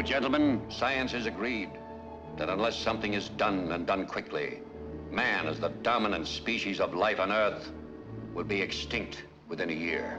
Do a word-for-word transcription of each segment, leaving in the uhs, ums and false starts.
you, gentlemen, science has agreed that unless something is done and done quickly, man, as the dominant species of life on Earth, will be extinct within a year.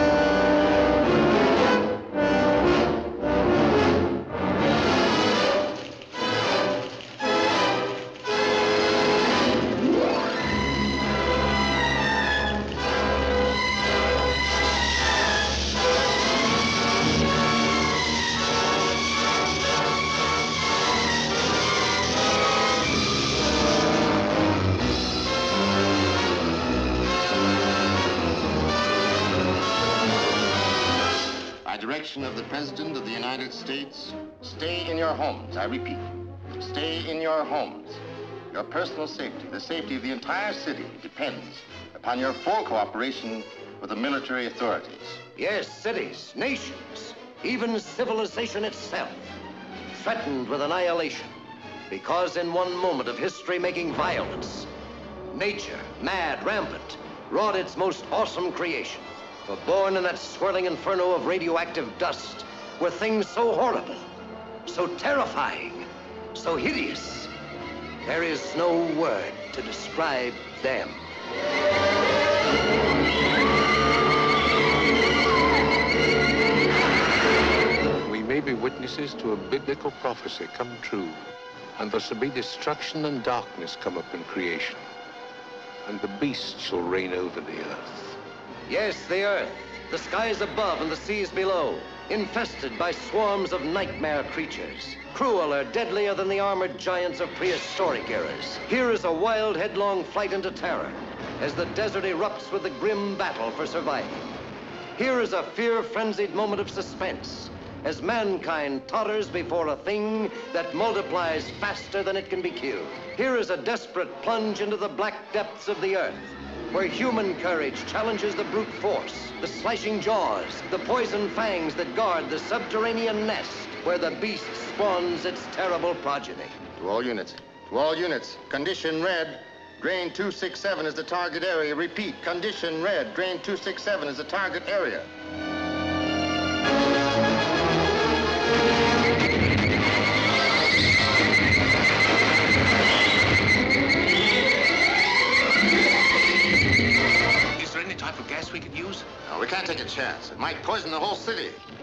Direction of the President of the United States, stay in your homes. I repeat, stay in your homes. Your personal safety, the safety of the entire city, depends upon your full cooperation with the military authorities. Yes, cities, nations, even civilization itself, threatened with annihilation because in one moment of history-making violence, nature, mad, rampant, wrought its most awesome creation. For born in that swirling inferno of radioactive dust were things so horrible, so terrifying, so hideous. There is no word to describe them. We may be witnesses to a biblical prophecy come true, and there shall be destruction and darkness come up in creation, and the beast shall reign over the earth. Yes, the earth, the skies above and the seas below, infested by swarms of nightmare creatures, crueler, deadlier than the armored giants of prehistoric eras. Here is a wild, headlong flight into terror as the desert erupts with the grim battle for survival. Here is a fear-frenzied moment of suspense as mankind totters before a thing that multiplies faster than it can be killed. Here is a desperate plunge into the black depths of the earth, where human courage challenges the brute force, the slashing jaws, the poison fangs that guard the subterranean nest where the beast spawns its terrible progeny. To all units, to all units, condition red, drain two six seven is the target area. Repeat, condition red, drain two six seven is the target area. Type of gas we could use? No, we can't take a chance. It might poison the whole city.